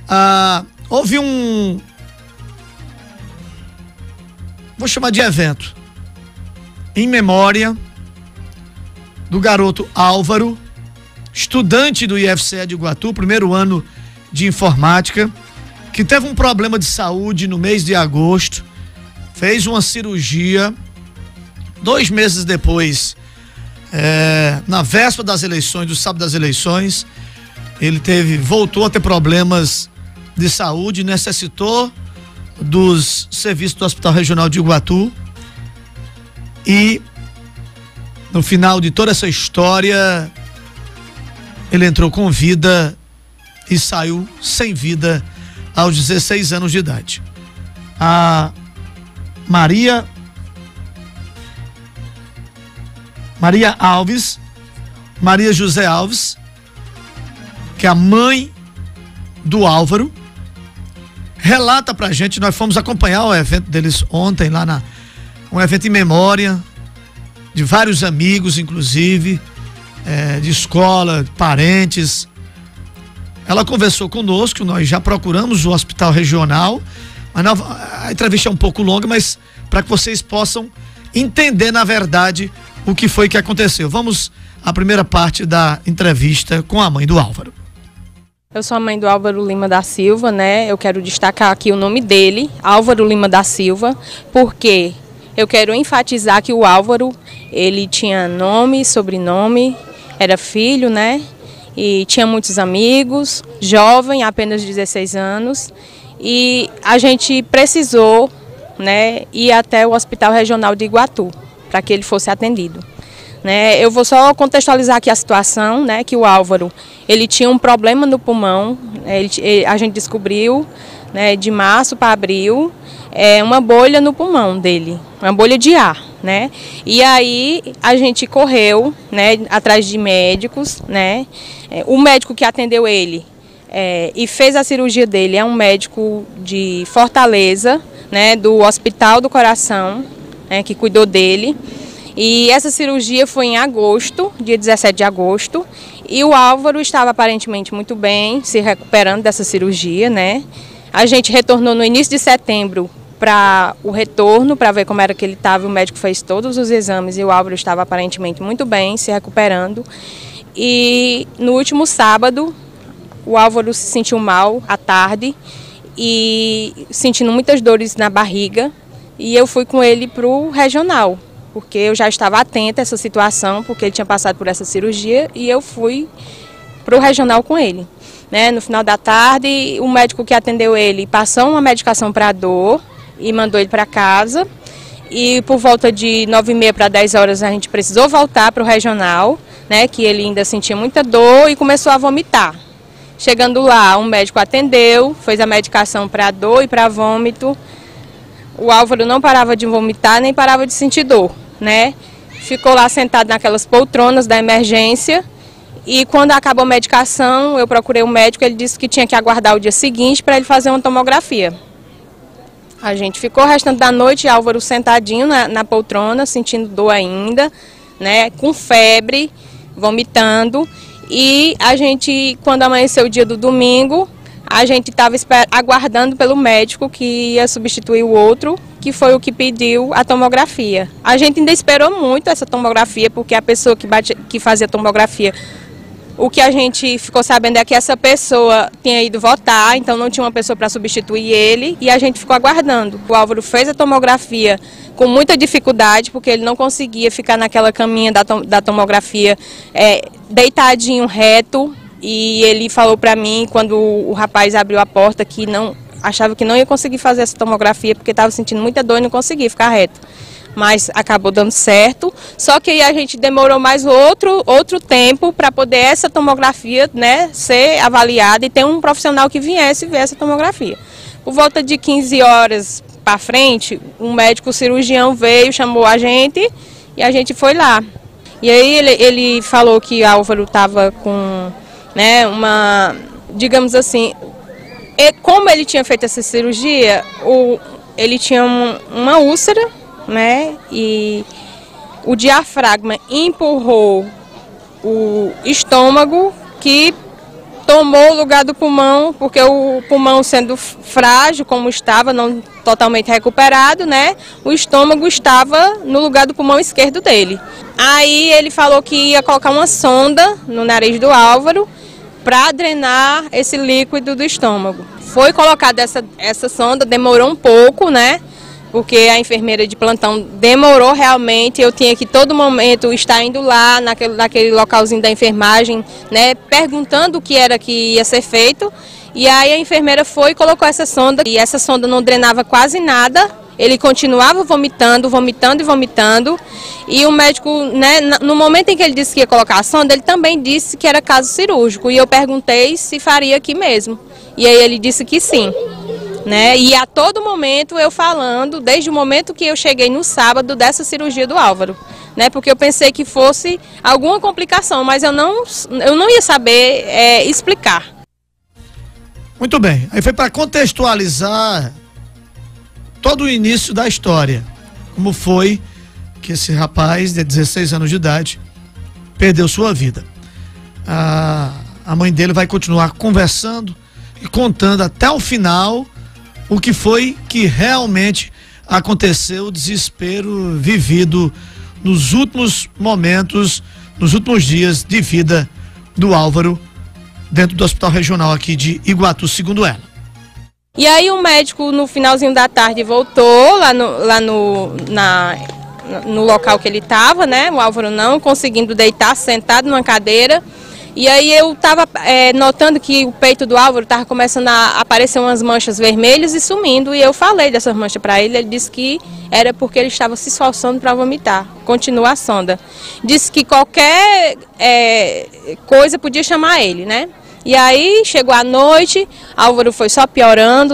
houve um, vou chamar de evento, em memória do garoto Álvaro, estudante do IFCE de Iguatu, primeiro ano de informática, que teve um problema de saúde no mês de agosto, fez uma cirurgia, 2 meses depois, na véspera das eleições, do sábado das eleições, ele voltou a ter problemas de saúde, necessitou dos serviços do Hospital Regional de Iguatu e no final de toda essa história ele entrou com vida e saiu sem vida aos 16 anos de idade. A Maria José Alves, que é a mãe do Álvaro, relata pra gente, nós fomos acompanhar o evento deles ontem lá um evento em memória de vários amigos, inclusive, de escola, parentes. Ela conversou conosco, nós já procuramos o hospital regional, mas a entrevista é um pouco longa, mas para que vocês possam entender, na verdade, o que foi que aconteceu. Vamos à primeira parte da entrevista com a mãe do Álvaro. Eu sou a mãe do Álvaro Lima da Silva, né? Eu quero destacar aqui o nome dele, Álvaro Lima da Silva, porque eu quero enfatizar que o Álvaro, ele tinha nome, sobrenome, era filho, né? E tinha muitos amigos, jovem, apenas 16 anos, e a gente precisou, né, ir até o Hospital Regional de Iguatu para que ele fosse atendido. Né? Eu vou só contextualizar aqui a situação, né, que o Álvaro, ele tinha um problema no pulmão, a gente descobriu, né, de março para abril, uma bolha no pulmão dele, uma bolha de ar, né? E aí a gente correu, né, atrás de médicos, né? O médico que atendeu ele e fez a cirurgia dele é um médico de Fortaleza, né, do Hospital do Coração, né, que cuidou dele. E essa cirurgia foi em agosto, dia 17 de agosto, e o Álvaro estava aparentemente muito bem, se recuperando dessa cirurgia, né? A gente retornou no início de setembro para o retorno, para ver como era que ele estava. O médico fez todos os exames e o Álvaro estava aparentemente muito bem, se recuperando. E no último sábado, o Álvaro se sentiu mal à tarde e sentindo muitas dores na barriga. E eu fui com ele para o regional, porque eu já estava atenta a essa situação, porque ele tinha passado por essa cirurgia, e eu fui para o regional com ele. Né? No final da tarde, o médico que atendeu ele passou uma medicação para dor e mandou ele para casa. E por volta de 9h30 para 10 horas a gente precisou voltar para o regional, né? Que ele ainda sentia muita dor e começou a vomitar. Chegando lá, um médico atendeu, fez a medicação para dor e para vômito. O Álvaro não parava de vomitar, nem parava de sentir dor, né? Ficou lá sentado naquelas poltronas da emergência e quando acabou a medicação, eu procurei o médico, ele disse que tinha que aguardar o dia seguinte para ele fazer uma tomografia. A gente ficou o restante da noite, Álvaro sentadinho na poltrona, sentindo dor ainda, né? Com febre, vomitando, e a gente, quando amanheceu o dia do domingo, a gente estava aguardando pelo médico que ia substituir o outro, que foi o que pediu a tomografia. A gente ainda esperou muito essa tomografia, porque a pessoa que fazia a tomografia, o que a gente ficou sabendo é que essa pessoa tinha ido votar, então não tinha uma pessoa para substituir ele, e a gente ficou aguardando. O Álvaro fez a tomografia com muita dificuldade, porque ele não conseguia ficar naquela caminha da tomografia deitadinho, reto. E ele falou para mim, quando o rapaz abriu a porta, que achava que não ia conseguir fazer essa tomografia porque estava sentindo muita dor e não conseguia ficar reto. Mas acabou dando certo, só que aí a gente demorou mais outro tempo para poder essa tomografia, né, ser avaliada e ter um profissional que viesse ver essa tomografia. Por volta de 15 horas para frente, um médico cirurgião veio, chamou a gente e a gente foi lá. E aí ele falou que Álvaro estava com, né, digamos assim, como ele tinha feito essa cirurgia, ele tinha uma úlcera, né, e o diafragma empurrou o estômago, que tomou o lugar do pulmão, porque o pulmão sendo frágil como estava, não totalmente recuperado, né? O estômago estava no lugar do pulmão esquerdo dele. Aí ele falou que ia colocar uma sonda no nariz do Álvaro para drenar esse líquido do estômago. Foi colocada essa sonda, demorou um pouco, né? Porque a enfermeira de plantão demorou realmente, eu tinha que todo momento estar indo lá naquele localzinho da enfermagem, né, perguntando o que era que ia ser feito. E aí a enfermeira foi e colocou essa sonda, e essa sonda não drenava quase nada, ele continuava vomitando, vomitando e vomitando. E o médico, né, no momento em que ele disse que ia colocar a sonda, ele também disse que era caso cirúrgico, e eu perguntei se faria aqui mesmo. E aí ele disse que sim. Né? E a todo momento eu falando, desde o momento que eu cheguei no sábado, dessa cirurgia do Álvaro, né? Porque eu pensei que fosse alguma complicação, mas eu não ia saber explicar. Muito bem, aí foi para contextualizar todo o início da história, como foi que esse rapaz de 16 anos de idade perdeu sua vida. A mãe dele vai continuar conversando e contando até o final o que foi que realmente aconteceu, o desespero vivido nos últimos momentos, nos últimos dias de vida do Álvaro, dentro do Hospital Regional aqui de Iguatu, segundo ela. E aí o médico, no finalzinho da tarde, voltou lá no local que ele estava, né? O Álvaro não conseguindo deitar, sentado numa cadeira. E aí eu estava notando que o peito do Álvaro estava começando a aparecer umas manchas vermelhas e sumindo. E eu falei dessas manchas para ele, ele disse que era porque ele estava se esforçando para vomitar. Continua a sonda. Disse que qualquer coisa podia chamar ele, né? E aí chegou a noite, Álvaro foi só piorando,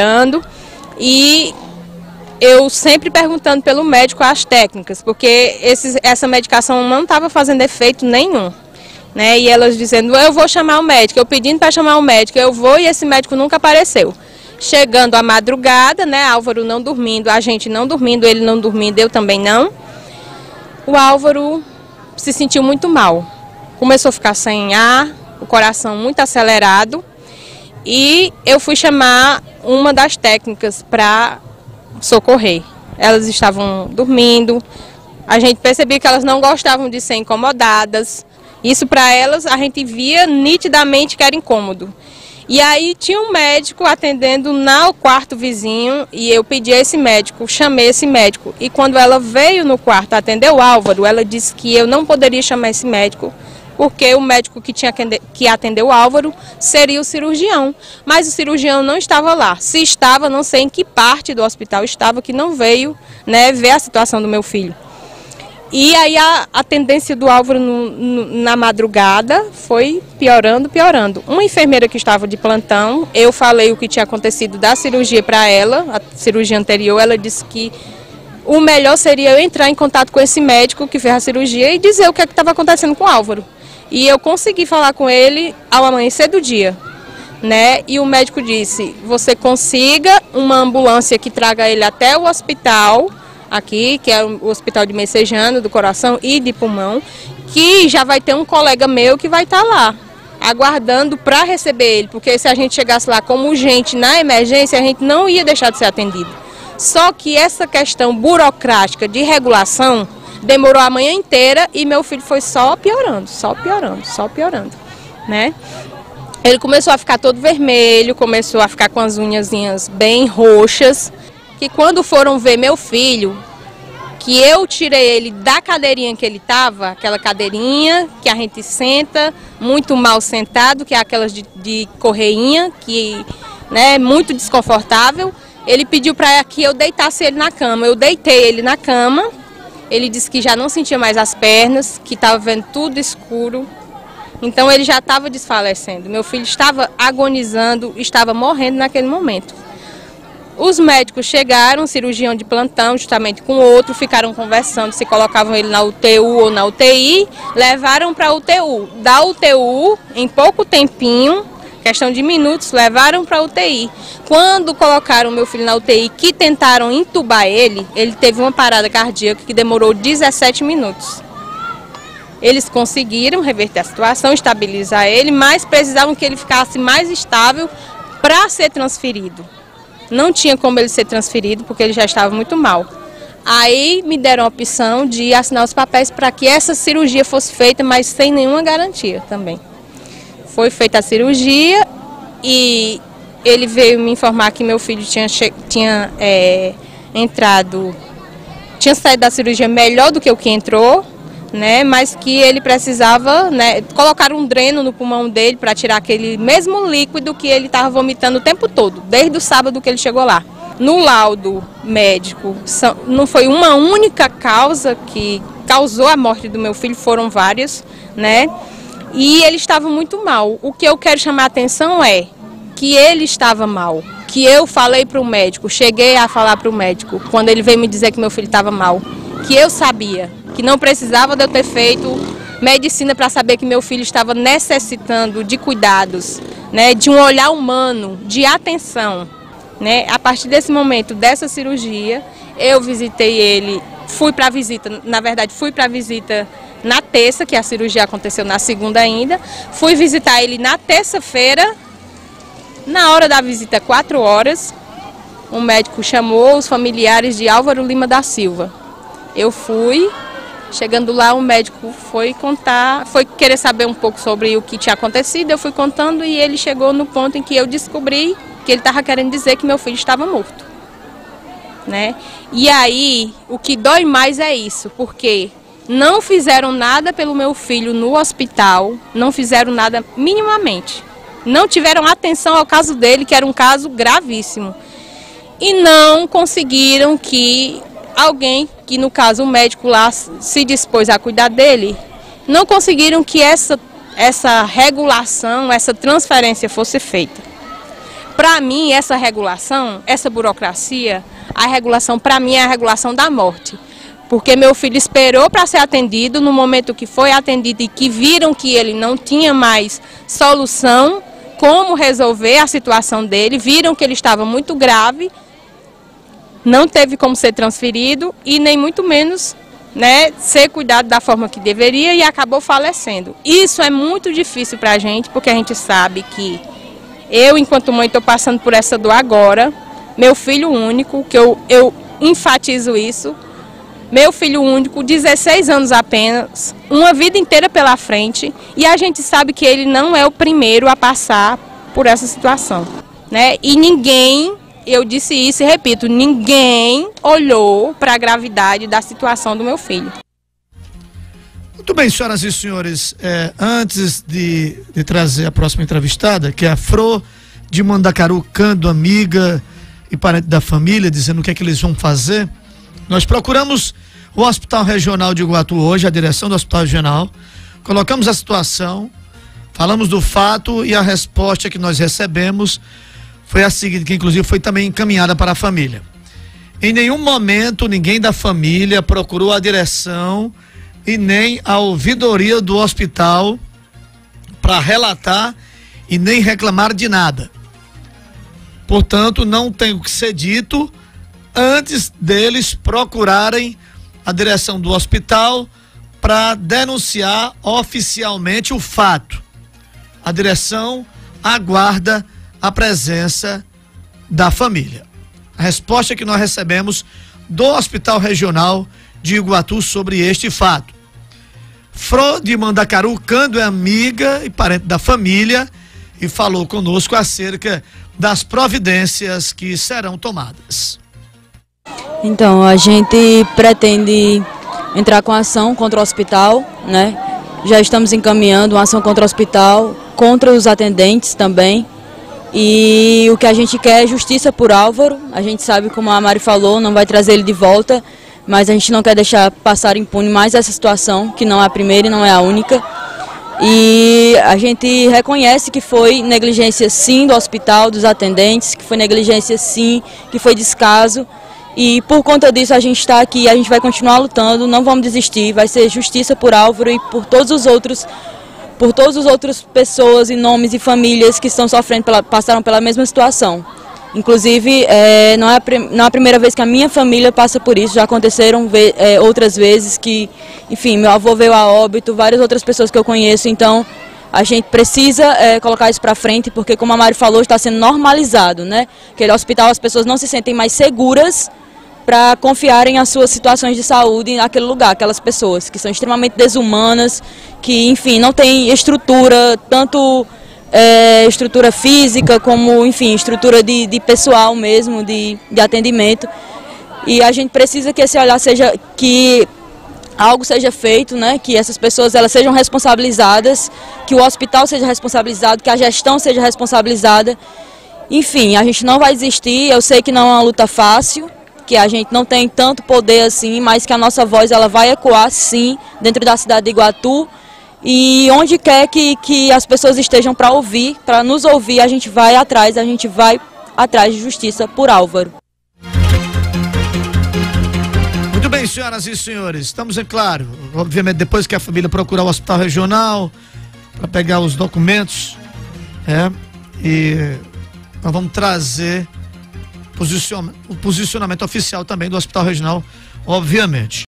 e eu sempre perguntando pelo médico as técnicas, porque essa medicação não estava fazendo efeito nenhum. Né? E elas dizendo, eu vou chamar o médico, eu pedindo para chamar o médico, eu vou, e esse médico nunca apareceu. Chegando à madrugada, né, Álvaro não dormindo, a gente não dormindo, ele não dormindo, eu também não. O Álvaro se sentiu muito mal, começou a ficar sem ar, o coração muito acelerado, e eu fui chamar uma das técnicas para socorrer. Elas estavam dormindo, a gente percebia que elas não gostavam de ser incomodadas. Isso para elas a gente via nitidamente que era incômodo. E aí tinha um médico atendendo no quarto vizinho e eu pedi a esse médico, chamei esse médico. E quando ela veio no quarto atender o Álvaro, ela disse que eu não poderia chamar esse médico, porque o médico que atendeu o Álvaro seria o cirurgião. Mas o cirurgião não estava lá. Se estava, não sei em que parte do hospital estava, que não veio, né, ver a situação do meu filho. E aí a tendência do Álvaro na madrugada foi piorando. Uma enfermeira que estava de plantão, eu falei o que tinha acontecido da cirurgia para ela, a cirurgia anterior, ela disse que o melhor seria eu entrar em contato com esse médico que fez a cirurgia e dizer o que estava acontecendo com o Álvaro. E eu consegui falar com ele ao amanhecer do dia, né? E o médico disse, você consiga uma ambulância que traga ele até o hospital, aqui, que é o Hospital de Messejana, do coração e de pulmão, que já vai ter um colega meu que vai estar lá, aguardando para receber ele, porque se a gente chegasse lá como urgente na emergência, a gente não ia deixar de ser atendido. Só que essa questão burocrática de regulação demorou a manhã inteira e meu filho foi só piorando, né? Ele começou a ficar todo vermelho, começou a ficar com as unhazinhas bem roxas, que quando foram ver meu filho, que eu tirei ele da cadeirinha que ele estava, aquela cadeirinha que a gente senta, muito mal sentado, que é aquelas de correinha, que é muito desconfortável, ele pediu para que eu deitasse ele na cama. Eu deitei ele na cama, ele disse que já não sentia mais as pernas, que estava vendo tudo escuro, então ele já estava desfalecendo. Meu filho estava agonizando, estava morrendo naquele momento. Os médicos chegaram, cirurgião de plantão, justamente com outro, ficaram conversando se colocavam ele na UTU ou na UTI, levaram para a UTU. Da UTU, em pouco tempinho, questão de minutos, levaram para a UTI. Quando colocaram meu filho na UTI, que tentaram entubar ele teve uma parada cardíaca que demorou 17 minutos. Eles conseguiram reverter a situação, estabilizar ele, mas precisavam que ele ficasse mais estável para ser transferido. Não tinha como ele ser transferido porque ele já estava muito mal. Aí me deram a opção de assinar os papéis para que essa cirurgia fosse feita, mas sem nenhuma garantia também. Foi feita a cirurgia e ele veio me informar que meu filho tinha saído da cirurgia melhor do que o que entrou, né, mas que ele precisava, né, colocar um dreno no pulmão dele para tirar aquele mesmo líquido que ele estava vomitando o tempo todo, desde o sábado que ele chegou lá. No laudo médico, não foi uma única causa que causou a morte do meu filho, foram várias, né, e ele estava muito mal. O que eu quero chamar a atenção é que ele estava mal, que eu falei para o médico, cheguei a falar para o médico, quando ele veio me dizer que meu filho estava mal, que eu sabia, que não precisava de eu ter feito medicina para saber que meu filho estava necessitando de cuidados, né, de um olhar humano, de atenção, né. A partir desse momento, dessa cirurgia, eu visitei ele, fui para a visita na terça, que a cirurgia aconteceu na segunda ainda, fui visitar ele na terça-feira. Na hora da visita, 4 horas, o médico chamou os familiares de Álvaro Lima da Silva. Eu fui, chegando lá o médico foi querer saber um pouco sobre o que tinha acontecido, eu fui contando e ele chegou no ponto em que eu descobri que ele estava querendo dizer que meu filho estava morto, né? E aí, o que dói mais é isso, porque não fizeram nada pelo meu filho no hospital, não fizeram nada minimamente. Não tiveram atenção ao caso dele, que era um caso gravíssimo. E não conseguiram que alguém, que no caso o médico lá se dispôs a cuidar dele, não conseguiram que essa regulação, essa transferência fosse feita. Para mim, essa regulação, essa burocracia, a regulação para mim é a regulação da morte. Porque meu filho esperou para ser atendido, no momento que foi atendido e que viram que ele não tinha mais solução, como resolver a situação dele, viram que ele estava muito grave, não teve como ser transferido e nem muito menos, né, ser cuidado da forma que deveria e acabou falecendo. Isso é muito difícil para a gente, porque a gente sabe que eu, enquanto mãe, estou passando por essa dor agora, meu filho único, que eu enfatizo isso, meu filho único, 16 anos apenas, uma vida inteira pela frente, e a gente sabe que ele não é o primeiro a passar por essa situação, né? E ninguém, eu disse isso e repito, ninguém olhou para a gravidade da situação do meu filho. Muito bem, senhoras e senhores, antes de trazer a próxima entrevistada, que é a Fro de Mandacaru, Cândido, amiga e parente da família, dizendo o que é que eles vão fazer, nós procuramos o Hospital Regional de Iguatu hoje, a direção do Hospital Regional, colocamos a situação, falamos do fato e a resposta que nós recebemos foi a seguinte, que inclusive foi também encaminhada para a família. Em nenhum momento ninguém da família procurou a direção e nem a ouvidoria do hospital para relatar e nem reclamar de nada. Portanto, não tem o que ser dito antes deles procurarem a direção do hospital para denunciar oficialmente o fato. A direção aguarda a presença da família. A resposta que nós recebemos do Hospital Regional de Iguatu sobre este fato. Fro de Mandacaru, Cândido, é amiga e parente da família e falou conosco acerca das providências que serão tomadas. Então, a gente pretende entrar com ação contra o hospital, né? Já estamos encaminhando uma ação contra o hospital, contra os atendentes também. E o que a gente quer é justiça por Álvaro. A gente sabe, como a Mari falou, não vai trazer ele de volta, mas a gente não quer deixar passar impune mais essa situação, que não é a primeira e não é a única. E a gente reconhece que foi negligência sim do hospital, dos atendentes, que foi negligência sim, que foi descaso. E por conta disso a gente está aqui, a gente vai continuar lutando, não vamos desistir, vai ser justiça por Álvaro e por todos os outros pessoas e nomes e famílias que estão sofrendo, passaram pela mesma situação. Inclusive, não é a primeira vez que a minha família passa por isso, já aconteceram outras vezes que, enfim, meu avô veio a óbito, várias outras pessoas que eu conheço, então a gente precisa colocar isso para frente, porque como a Mari falou, está sendo normalizado, né? Aquele hospital, as pessoas não se sentem mais seguras para confiarem as suas situações de saúde naquele lugar, aquelas pessoas que são extremamente desumanas, que, enfim, não têm estrutura, tanto estrutura física como, enfim, estrutura de pessoal mesmo, de atendimento. E a gente precisa que esse olhar seja, que algo seja feito, né, que essas pessoas elas sejam responsabilizadas, que o hospital seja responsabilizado, que a gestão seja responsabilizada. Enfim, a gente não vai desistir, eu sei que não é uma luta fácil, que a gente não tem tanto poder assim, mas que a nossa voz ela vai ecoar sim dentro da cidade de Iguatu, e onde quer que as pessoas estejam para ouvir, para nos ouvir, a gente vai atrás de justiça por Álvaro. Muito bem, senhoras e senhores, estamos, é claro, obviamente depois que a família procurar o hospital regional para pegar os documentos, e nós vamos trazer o posicionamento oficial também do hospital regional, obviamente.